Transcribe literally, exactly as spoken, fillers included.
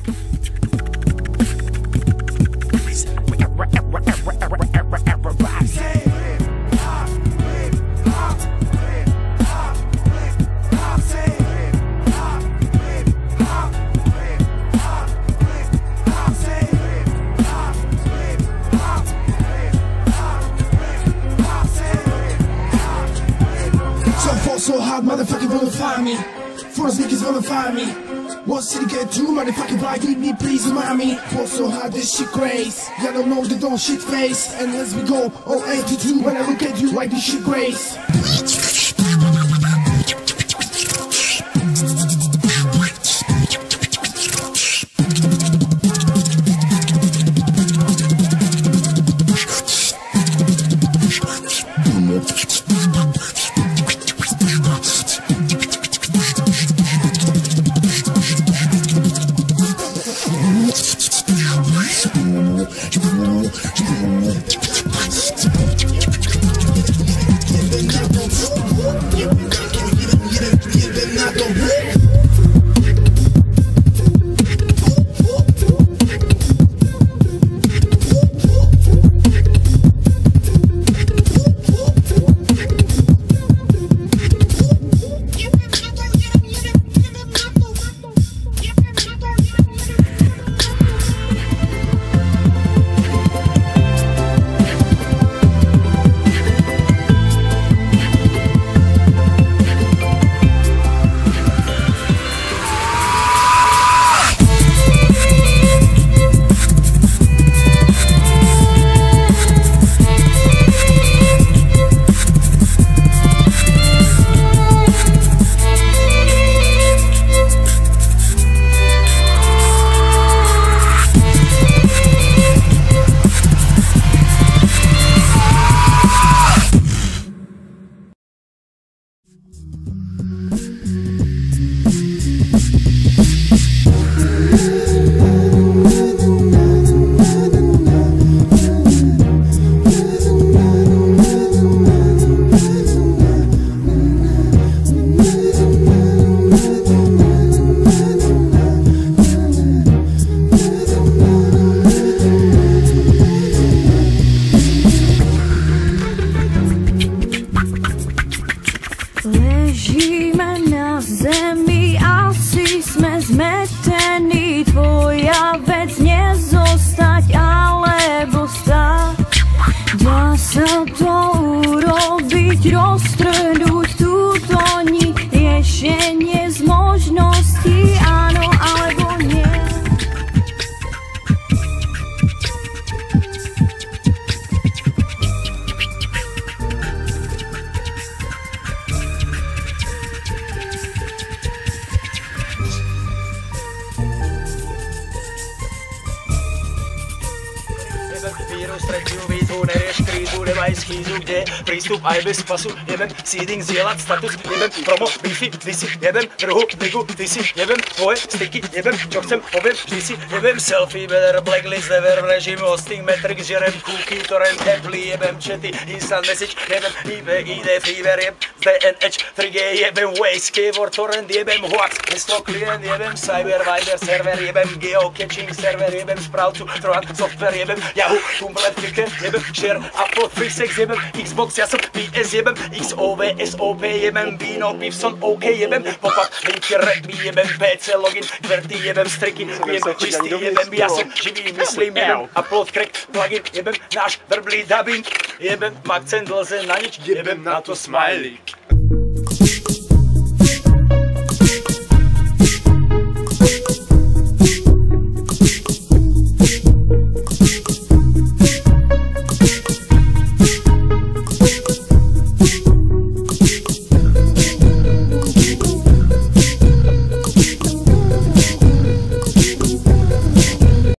So hard, motherfucker wanna find me. Force niggas wanna find me. One city get through, motherfucker, why need me, please remind me. Fall so hard, this shit grace. Y'all don't know the don't shit face. And as we go, all attitude, when I look at you, why this shit grace. Ležíme na zemi, asi sme zmetení. Tvoja vec nezostať alebo stáť. Dá sa to urobiť, roztrhnúť túto niť. Riešenie z možností, áno alebo nie. Vírus, tretiu výzvu, nerieš krízu, nemaj schýzu, kde je prístup aj bez pasu. Jebem seeding, zdieľať status, jebem promo, beefy, ty si, jebem druhú ligu, ty si, jebem tvoje styky, jebem čo chcem, poviem, vždy si, jebem selfie, better, blacklist, never, režim, hosting, metrix, žerem kúky, torrent, apply, jebem chaty, instant message, jebem I B, I D, fever, jeb, Z N H, tri G, jebem waze, keyboard, torrent, jebem hoax, mesto, klient, jebem cyber, viber, server, jebem geocaching, server, jebem správcu, trojan, software, jebem Yahoo, Tumblr, Twitter, jebem share, Apple, FreeSex, jebem Xbox, ja som P S, jebem X O V, S O P, jebem Vino, Pivson, OK, jebem pop-up, linky, rap, jebem P C, login, kverty, jebem striky, jebem čistý, jebem ja som živý, myslím, jebem upload, crack, plugin, jebem náš verblý dubbing, jebem akcent, lze na nič, jebem na to smajlík.